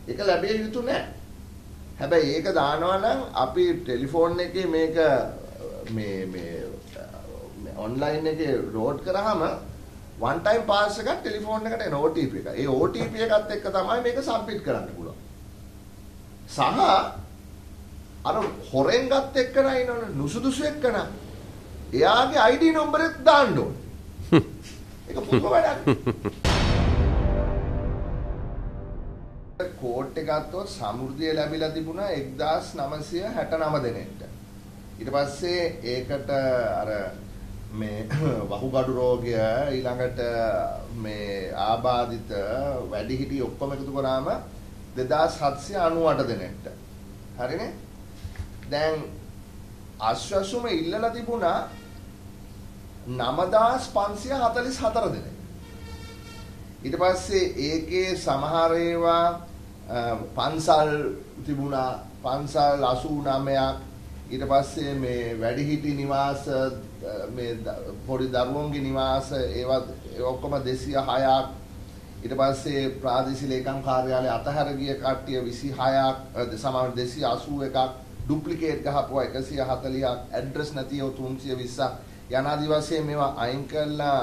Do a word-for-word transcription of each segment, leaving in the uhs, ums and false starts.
ඒක ලැබිය යුතු නැහැ. හැබැයි ඒක දානවා නම් අපි ටෙලිෆෝන් එකේ මේක මේ මේ ඔන්ලයින් එකේ ලෝඩ් කරාම one time pass එකක් ටෙලිෆෝන් එකට එන O T P එක. ඒ O T P එකත් එක්ක තමයි මේක සබ්මිට් කරන්න පුළුවන්. සහ අර හොරෙන් ගත්ත එක්කන ඉන්නවනේ නුසුදුසු එක්කන. එයාගේ I D නම්බරෙත් දාන්න ඕනේ. ඒක පුදුම වැඩක්. කෝට් එක ගත්තොත් සමෘද්ධිය ලැබිලා තිබුණා එක්දාස් නවසිය හැටනව දෙනෙක්ට. ඊට පස්සේ ඒකට අර මේ වහුගඩු රෝගය ඊළඟට මේ ආබාධිත වැඩිහිටි ඔක්කොම එකතු කරාම දෙදාස් හත්සිය අනූඅට දෙනෙක්ට. හරිනේ? දැන් ආශ්වාසුම ඉල්ලලා තිබුණා නවදාස් පන්සිය හතළිස් හතර දෙනෙක්. ඊට පස්සේ ඒකේ සමහර ඒවා පන්සල් තිබුණා පන්සල් අසූ නවයක්. ඊට පස්සේ මේ වැඩිහිටි නිවාස මේ පොඩි දරුවන්ගේ නිවාස ඒවා ඔක්කොම දෙසිය හයක්. ඊට පස්සේ ප්‍රාදේශීය ලේකම් කාර්යාලය අතහැර ගිය කට්ටිය විසි හයක් සමහර දෙසිය අසූ එකක් ඩුප්ලිකේට් ගහපුවා එකසිය හතළිහක් ඇඩ්‍රස් නැතිව තුන්සිය විස්සක් යන ආදි වශයෙන් මේවා අයින් කළා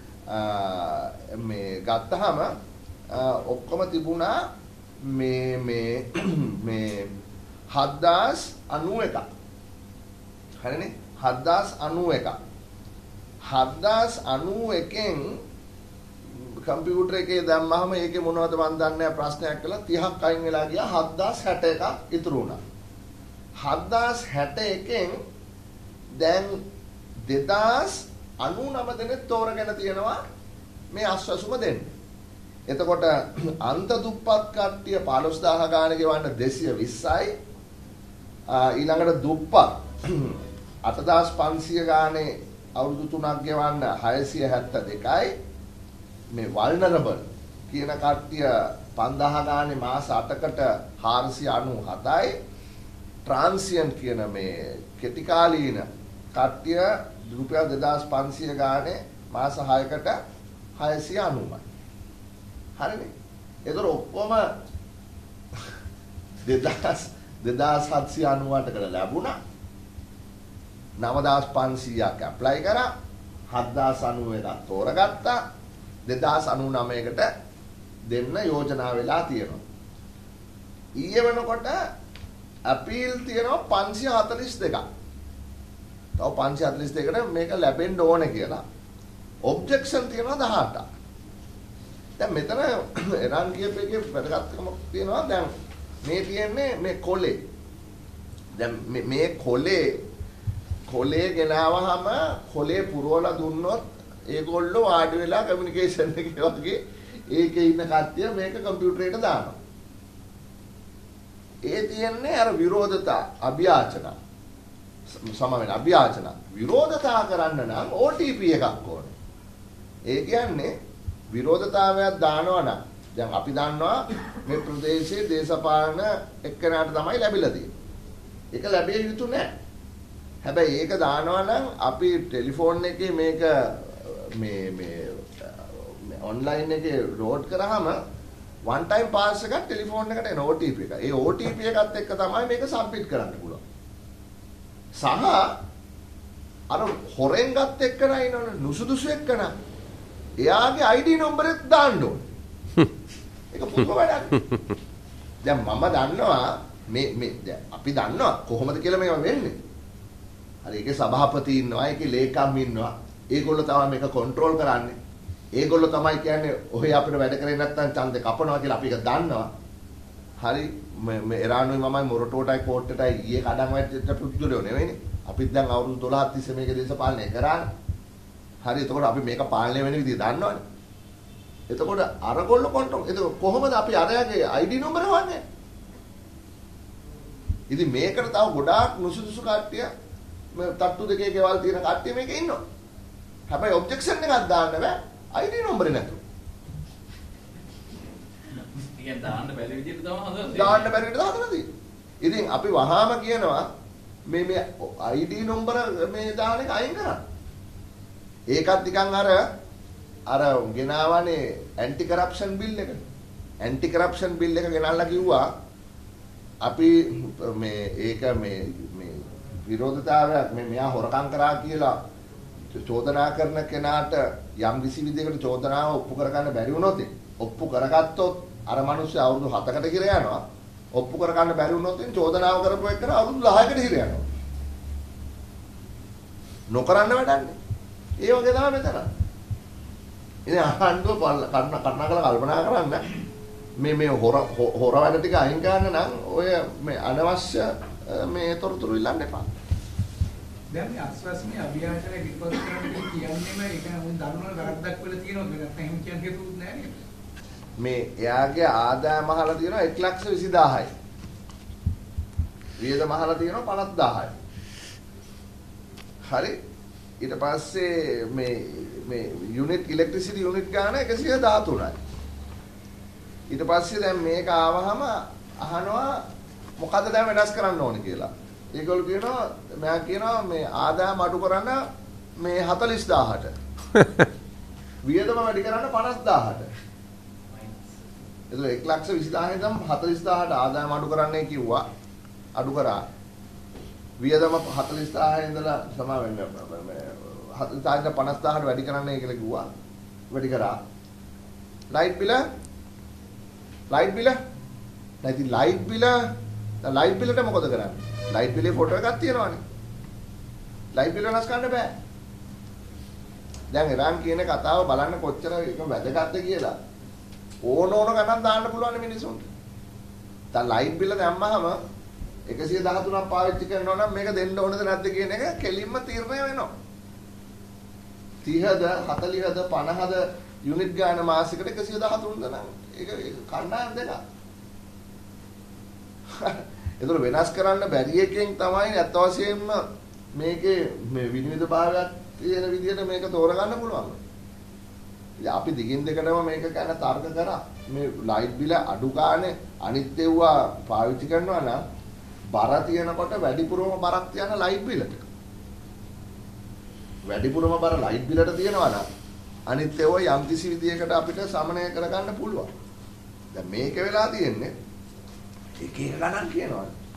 මේ ගත්තාම ඔක්කොම තිබුණා මේ මේ මේ හත්දාස් අනූ එකක්. හරිනේ? හත්දාස් අනූ එකක්. හත්දාස් අනූ එකෙන් කම්පියුටර් එකේ දැම්මහම ඒකේ මොනවද මන් දන්නේ නැහැ ප්‍රශ්නයක් කළා තිහක් අයින් වෙලා ගියා හත්දාස් හැට එකක් ඉතුරු වුණා. හත්දාස් හැට එකෙන් දැන් දෙදාස් අනූ නව දෙනෙක් තෝරගෙන තියෙනවා මේ ආශ්වාසුම දෙන්න. එතකොට අන්ත දුප්පත් කට්ටිය පනස්දාහ ගාන ගෙවන්න දෙසිය විස්සයි ඊළඟට දුප්පත් අටදාස් පන්සිය ගානේ අවුරුදු තුනක් ගෙවන්න හයසිය හැත්තෑ දෙකයි මේ වල්නරබල් කියන කට්ටිය පන්දාහ ගානේ මාස අටකට හාරසිය අනූ හතයි ට්‍රාන්සියන්ට් කියන මේ කෙටිකාලීන කට්ටිය රුපියල් දෙදාස් පන්සිය ගානේ මාස හයකට හයසිය අනූමයි. හරිනේ? ඒතර ඔක්කොම දෙදාස් හත්සිය අනූඅටකට ලැබුණා. නවදාස් පන්සීයක් ඇප්ලයි කරා. හත්දාස් අනූ එකක් තෝරගත්තා. දෙදාස් අනූ නවයකට දෙන්න යෝජනා වෙලා තියෙනවා. ඊයේ වෙනකොට අපීල් තියෙනවා පන්සිය හතළිස් දෙකක්. තව පන්සිය හතළිස් දෙකකට මේක ලැබෙන්න ඕනේ කියලා. ඔබ්ජෙක්ෂන් තියෙනවා දහඅටක්. දැන් මෙතන එරන් කියප එකේ වැදගත්කමක් තියෙනවා. දැන් මේ තියෙන්නේ මේ කොලේ. දැන් මේ කොලේ කොලේ ගෙනාවහම කොලේ පුරවලා දුන්නොත් ඒගොල්ලෝ වාඩි වෙලා කමියුනිකේෂන් එකේ වගේ ඒකේ ඉන්න කට්ටිය මේක කම්පියුටරේට දානවා. ඒ තියන්නේ අර විරෝධතා අභියාචන සම වෙන අභියාචන විරෝධතා කරන්න නම් O T P එකක් ඕනේ. ඒ කියන්නේ විරෝධතාවයක් දානවා නම් දැන් අපි දන්නවා මේ ප්‍රදේශයේ දේශපාලන එක්කෙනාට තමයි ලැබිලා තියෙන්නේ. ඒක ලැබිය යුතු නැහැ. හැබැයි ඒක දානවා නම් අපි ටෙලිෆෝන් එකේ මේක මේ මේ ඔන්ලයින් එකේ ලෝඩ් කරාම one time pass එකක් ටෙලිෆෝන් එකට එන O T P එක. ඒ O T P එකත් එක්ක තමයි මේක සබ්මිට් කරන්න පුළුවන්. සහ අර හොරෙන් ගත්ත එක්කන ඉන්නවනේ නුසුදුසු එක්කන. එයාගේ I D නම්බරෙත් දාන්න ඕනේ. ඒක පුදුම වැඩක්. දැන් මම දන්නවා මේ මේ දැන් අපි දන්නවා කොහොමද කියලා මේක වෙන්නේ. හරි ඒකේ සභාපති ඉන්නවා, ඒකේ ලේකම් ඉන්නවා. ඒගොල්ලෝ තමයි මේක කන්ට්‍රෝල් කරන්නේ. ඒගොල්ලෝ තමයි කියන්නේ ඔය අපිට වැඩ කරේ නැත්නම් ඡන්දේ කපනවා කියලා අපි ඒක දන්නවා. හරි මේ එරානුයි මමයි මොරටුවටයි කෝට්ටටයි ඊයේ කඩන් වැටෙච්ච පුදුරයෝ නෙවෙයිනේ. අපිත් දැන් අවුරුදු දොළහක් තිස්සේ මේක දේශපාලනය කරානේ. හරි එතකොට අපි මේක පාලනය වෙන විදිහ දන්නවනේ. එතකොට අරගොල්ලෝ කන්ට්‍රෝල්. ඒක කොහොමද අපි අරයාගේ I D නම්බර වන්නේ? ඉතින් මේකට තව ගොඩාක් නුසුදුසු කට්ටිය මේ තට්ටු දෙකේ ගෙවල් තියෙන කට්ටිය මේකේ ඉන්නවා. හැබැයි ඔබ්ජෙක්ෂන් එකක් දාන්න බෑ I D නම්බරේ නැතුව. ඉතින් දාන්න බැරි විදිහට තමයි හදලා දාන්න බැරි විදිහට හදලා තියෙන්නේ. ඉතින් අපි වහාම කියනවා මේ මේ I D නම්බර මේ දාන එක අයින් කරන්න. ඒකත් නිකන් අර අර ගෙනාවනේ ඇන්ටි කරප්ෂන් බිල් එක. ඇන්ටි කරප්ෂන් බිල් එක ගෙනල්ලා කිව්වා අපි මේ ඒක මේ මේ විරෝධතාවයක් මේ මෙයා හොරකම් කරා කියලා චෝදනා කරන කෙනාට යම් කිසි විදිහකට චෝදනාව ඔප්පු කරගන්න බැරි වුණොත් ඔප්පු කරගත්තොත් අර මිනිස්සු අවුරුදු හතකට හිර යනවා. ඔප්පු කරගන්න බැරි වුණොත් චෝදනාව කරපු එකට අවුරුදු දහයකට හිර යනවා. නොකරන්න වැඩන්නේ. ඒ වගේ තමයි මෙතන. ඉතින් ආණ්ඩුව කරුණාකරලා කල්පනා කරන්න මේ මේ හොර හොර වැඩ ටික අයින් කරන්න නම් ඔය මේ අනවශ්‍ය මේ තොරතුරු ඉල්ලන්න එපා. දැන් මේ අස්වාස්මී අභියාචන විපත් කරන්න කියන්නේම ඒක උන් දරුණු වැරද්දක් වෙලා තියෙනවා මේකට එහෙම කියන්න හේතුත් නැහැ නේද? මේ එයාගේ ආදායම අහලා තියෙනවා එක ලක්ෂ විසිදාහයි. වියදම අහලා තියෙනවා පනස් දාහයි. හරි ඊට පස්සේ මේ මේ යුනිට් ඉලෙක්ට්‍රිසිටි යුනිට් ගාන එකසිය දහතුනයි. ඊට පස්සේ දැන් මේක ආවහම අහනවා මොකද්ද දැන් වෙනස් කරන්න ඕනේ කියලා. ඒගොල්ලෝ කියනවා මම කියනවා මේ ආදායම අඩු කරන්න මේ හතළිස් දාහට. වියදම වැඩි කරන්න පනස් දාහට. එතකොට එක ලක්ෂ විසිදාහෙන් නම් හතළිස් දාහට ආදායම අඩු කරන්නයි කිව්වා. අඩු කරා. වියදම හතළිස් දාහෙන් ඉඳලා සමා වෙන්න මේ හතළිස් දාහෙන් පනස් දාහට වැඩි කරන්නයි කියලා කිව්වා. වැඩි කරා. ලයිට් බිල ලයිට් බිල නැති ලයිට් බිල දැන් ලයිට් බිලට මොකද කරන්නේ? ලයිට් බිලේ ෆොටෝ එකක් තියෙනවානේ. ලයිට් බිල වෙනස් කරන්න බෑ. දැන් ඉරාන් කියන කතාව බලන්න කොච්චර එක වැදගත්ද කියලා. ඕන ඕන ගණන් දාන්න පුළුවන් මිනිසුන්ට. දැන් ලයිට් බිල දැම්මහම එකසිය දහතුනක් පාවිච්චි කරනවා නම් මේක දෙන්න ඕනද නැද්ද කියන එක කෙලින්ම තීරණය වෙනවා. තිහද හතළිහද පනහද යුනිට් ගාන මාසෙකට එකසිය දහතුනද නම් ඒක කණ්ඩායම් දෙක. ඒතර වෙනස් කරන්න බැරි එකෙන් තමයි අත් වශයෙන්ම මේකේ මේ විනිවිද භාවයක් තියෙන විදිහට මේක තෝරගන්න පුළුවන්. ඉතින් අපි දිගින් දෙකටම මේක ගැන තර්ක කරා. මේ ලයිට් බිල අඩු ගානේ අනිත් ඒවා පාවිච්චි කරනවා නම් බර තියනකොට වැඩිපුරම බරක් තියන ලයිට් බිලට. වැඩිපුරම බර ලයිට් බිලට තියනවා නම් අනිත් ඒවා යම් කිසි විදියකට අපිට සමනය කරගන්න පුළුවන්. දැන් මේක වෙලා තියෙන්නේ එක එක ගණන් කියනවා.